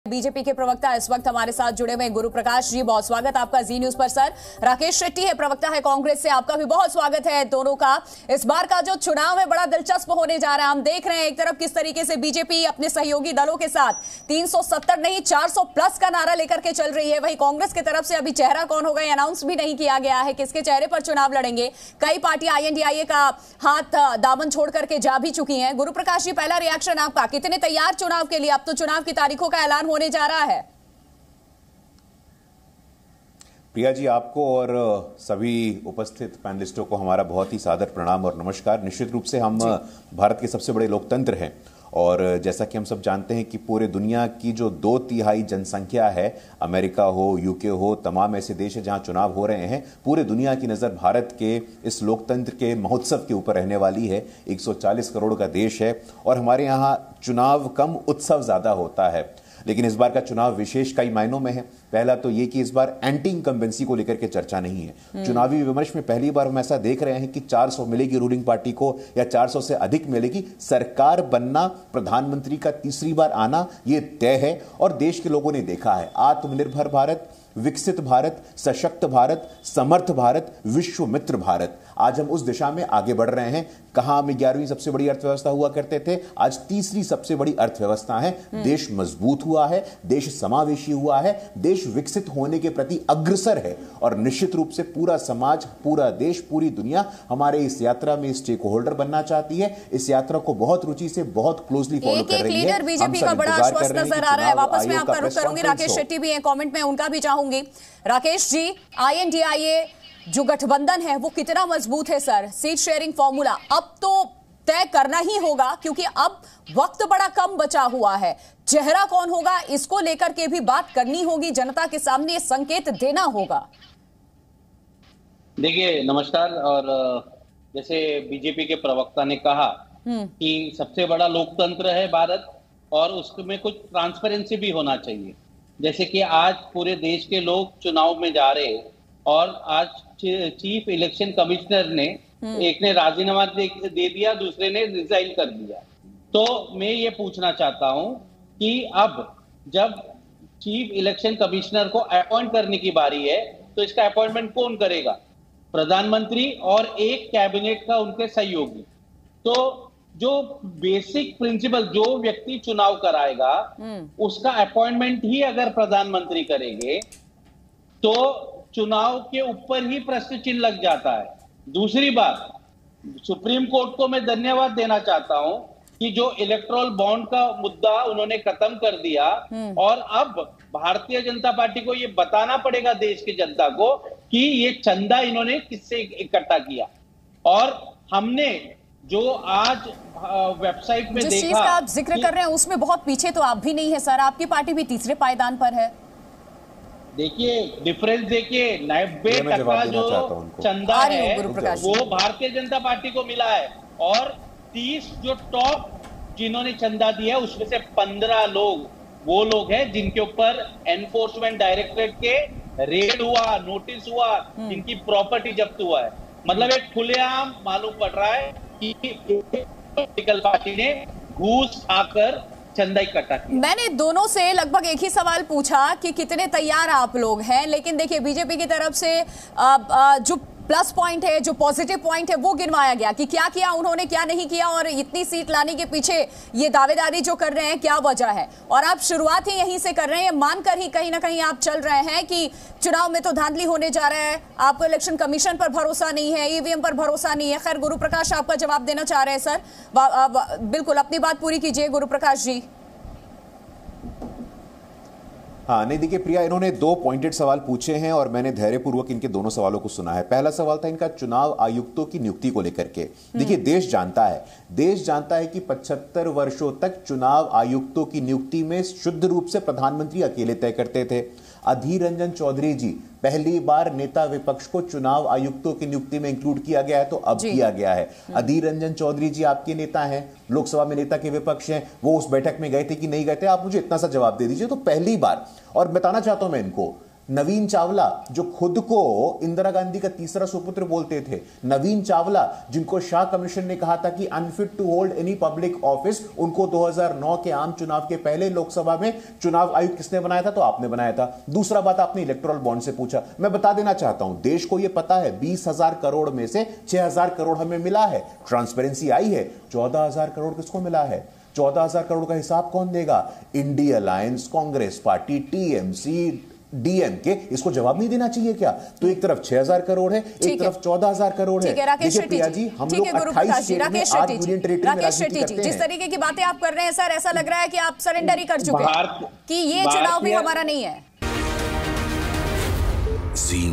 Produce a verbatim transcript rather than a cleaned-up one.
BJP के प्रवक्ता इस वक्त हमारे साथ जुड़े हुए गुरु प्रकाश जी, बहुत स्वागत आपका जी न्यूज पर। सर, राकेश शेट्टी है, प्रवक्ता है कांग्रेस से, आपका भी बहुत स्वागत है दोनों का। इस बार का जो चुनाव है बड़ा दिलचस्प होने जा रहा है। हम देख रहे हैं एक तरफ किस तरीके से बीजेपी अपने सहयोगी दलों के साथ तीन सौ सत्तर नहीं चार सौ प्लस का नारा लेकर के चल रही है। वहीं कांग्रेस की तरफ से अभी चेहरा कौन होगा ये अनाउंस भी नहीं किया गया है, किसके चेहरे पर चुनाव लड़ेंगे। कई पार्टियां आई एन डी आई ए का हाथ दामन छोड़ करके जा भी चुकी हैं। गुरु प्रकाश जी, पहला रिएक्शन आपका, कितने तैयार चुनाव के लिए? अब तो चुनाव की तारीखों का ऐलान होने जा रहा है। प्रिया जी, आपको और सभी उपस्थित पैनलिस्टों को हमारा बहुत ही सादर प्रणाम और नमस्कार। निश्चित रूप से हम भारत के सबसे बड़े लोकतंत्र हैं और जैसा कि हम सब जानते हैं कि पूरे दुनिया की जो दो तिहाई जनसंख्या है, अमेरिका हो, यूके हो, तमाम ऐसे देश हैं जहां चुनाव हो रहे हैं। पूरे दुनिया की नज़र भारत के इस लोकतंत्र के महोत्सव के ऊपर रहने वाली है। एक सौ चालीस करोड़ का देश है और हमारे यहाँ चुनाव कम, उत्सव ज़्यादा होता है। लेकिन इस बार का चुनाव विशेष कई मायनों में है। पहला तो ये कि इस बार एंटी इनकम्बेंसी को लेकर के चर्चा नहीं है। चुनावी विमर्श में पहली बार हम ऐसा देख रहे हैं कि चार सौ मिलेगी रूलिंग पार्टी को या चार सौ से अधिक मिलेगी। सरकार बनना, प्रधानमंत्री का तीसरी बार आना, ये तय है और देश के लोगों ने देखा है। आत्मनिर्भर भारत, विकसित भारत, सशक्त भारत, समर्थ भारत, विश्व मित्र भारत, आज हम उस दिशा में आगे बढ़ रहे हैं। कहां हम ग्यारहवीं सबसे बड़ी अर्थव्यवस्था हुआ करते थे, आज तीसरी सबसे बड़ी अर्थव्यवस्था है। देश मजबूत हुआ है, देश समावेशी हुआ है, देश विकसित होने के प्रति अग्रसर है और निश्चित रूप से पूरा समाज, पूरा देश, पूरी दुनिया हमारे इस यात्रा में स्टेक होल्डर बनना चाहती है। इस यात्रा को बहुत रुचि से, बहुत क्लोजली फॉलो कर रही है। लीडर बीजेपी का बड़ा आश्वस्त नजर आ रहा है। वापस मैं आपका रुख करूंगी, राकेश शेट्टी भी है कमेंट में, उनका भी चाहूंगी। Rakesh ji, I N D I A जो गठबंधन है वो कितना मजबूत है सर? सीट शेयरिंग फॉर्मूला अब तो तय करना ही होगा क्योंकि अब वक्त बड़ा कम बचा हुआ है। चेहरा कौन होगा इसको लेकर के भी बात करनी होगी, जनता के सामने संकेत देना होगा। देखिए, नमस्कार। और जैसे बीजेपी के प्रवक्ता ने कहा कि सबसे बड़ा लोकतंत्र है भारत और उसमें कुछ ट्रांसपेरेंसी भी होना चाहिए। जैसे कि आज पूरे देश के लोग चुनाव में जा रहे हैं और आज चीफ इलेक्शन कमिश्नर ने, एक ने राजीनामा दे, दे दिया, दूसरे ने रिजाइन कर दिया। तो मैं ये पूछना चाहता हूं कि अब जब चीफ इलेक्शन कमिश्नर को अपॉइंट करने की बारी है तो इसका अपॉइंटमेंट कौन करेगा? प्रधानमंत्री और एक कैबिनेट का उनके सहयोगी। तो जो बेसिक प्रिंसिपल, जो व्यक्ति चुनाव कराएगा उसका अपॉइंटमेंट ही अगर प्रधानमंत्री करेंगे तो चुनाव के ऊपर ही प्रश्न चिन्ह लग जाता है। दूसरी बात, सुप्रीम कोर्ट को मैं धन्यवाद देना चाहता हूं कि जो इलेक्टोरल बॉन्ड का मुद्दा उन्होंने खत्म कर दिया और अब भारतीय जनता पार्टी को यह बताना पड़ेगा देश की जनता को कि ये चंदा इन्होंने किससे इकट्ठा किया। और हमने जो आज वेबसाइट में जिस देखा, चीज का आप जिक्र कर रहे हैं उसमें बहुत पीछे तो आप भी नहीं है सर, आपकी पार्टी भी तीसरे पायदान पर है। देखिए डिफरेंस, देखिए नब्बे टका जो चंदा है वो भारतीय जनता पार्टी को मिला है और तीस जो टॉप जिन्होंने चंदा दिया है उसमें से पंद्रह लोग वो लोग हैं जिनके ऊपर एनफोर्समेंट डायरेक्टरेट के रेड हुआ, नोटिस हुआ, जिनकी प्रॉपर्टी जब्त हुआ है। मतलब एक खुलेआम मालूम पड़ रहा है कि पॉलिटिकल पार्टी ने घूस खाकर चंदा इकट्ठा किया। मैंने दोनों से लगभग एक ही सवाल पूछा कि कितने तैयार आप लोग हैं, लेकिन देखिए बीजेपी की तरफ से आ, आ, जो प्लस पॉइंट है, जो पॉजिटिव पॉइंट है वो गिनवाया गया कि क्या किया उन्होंने, क्या नहीं किया और इतनी सीट लाने के पीछे ये दावेदारी जो कर रहे हैं क्या वजह है। और आप शुरुआत ही यहीं से कर रहे हैं, मानकर ही कहीं ना कहीं आप चल रहे हैं कि चुनाव में तो धांधली होने जा रहा है, आपको इलेक्शन कमीशन पर भरोसा नहीं है, ई वी एम पर भरोसा नहीं है। खैर, गुरु प्रकाश आपका जवाब देना चाह रहे हैं सर, बिल्कुल अपनी बात पूरी कीजिए गुरु प्रकाश जी। हाँ, नहीं देखिए प्रिया, इन्होंने दो पॉइंटेड सवाल पूछे हैं और मैंने धैर्यपूर्वक इनके दोनों सवालों को सुना है। पहला सवाल था इनका चुनाव आयुक्तों की नियुक्ति को लेकर के। देखिए देश जानता है, देश जानता है कि पचहत्तर वर्षों तक चुनाव आयुक्तों की नियुक्ति में शुद्ध रूप से प्रधानमंत्री अकेले तय करते थे। अधीर रंजन चौधरी जी, पहली बार नेता विपक्ष को चुनाव आयुक्तों की नियुक्ति में इंक्लूड किया गया है तो अब किया गया है। अधीर रंजन चौधरी जी आपके नेता हैं, लोकसभा में नेता के विपक्ष हैं, वो उस बैठक में गए थे कि नहीं गए थे? आप मुझे इतना सा जवाब दे दीजिए। तो पहली बार, और बताना चाहता हूं मैं इनको, नवीन चावला जो खुद को इंदिरा गांधी का तीसरा सुपुत्र बोलते थे, नवीन चावला जिनको शाह कमीशन ने कहा था कि unfit to hold any public office, उनको दो हज़ार नौ के आम चुनाव के पहले लोकसभा में चुनाव आयुक्त किसने बनाया था? तो आपने बनाया था। दूसरा बात, आपने इलेक्टोरल बॉन्ड से पूछा। मैं बता देना चाहता हूं, देश को यह पता है बीस हजार करोड़ में से छह हजार करोड़ हमें मिला है, ट्रांसपेरेंसी आई है। चौदह हजार करोड़ किसको मिला है? चौदह हजार करोड़ का हिसाब कौन देगा? India alliance, Congress party, TMC, DMK. इसको जवाब नहीं देना चाहिए क्या? तो एक तरफ छह हजार करोड़ है, एक तरफ चौदह हजार करोड़ है। देखिए प्रिया जी, हम लोग अट्ठाईस स्टेट में आठ यूनियन टेरिटरी में राजनीति करते हैं। जिस तरीके की बातें आप कर रहे हैं सर, ऐसा लग रहा है कि आप सरेंडर ही कर चुके हैं कि ये चुनाव भी हमारा नहीं है।